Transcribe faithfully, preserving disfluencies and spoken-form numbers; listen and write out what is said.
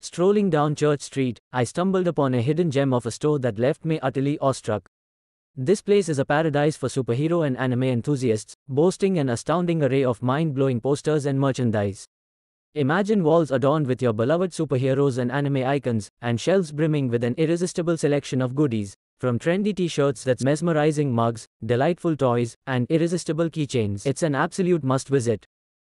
Strolling down Church Street, I stumbled upon a hidden gem of a store that left me utterly awestruck. This place is a paradise for superhero and anime enthusiasts, boasting an astounding array of mind-blowing posters and merchandise. Imagine walls adorned with your beloved superheroes and anime icons, and shelves brimming with an irresistible selection of goodies, from trendy t-shirts that's mesmerizing mugs, delightful toys, and irresistible keychains. It's an absolute must-visit.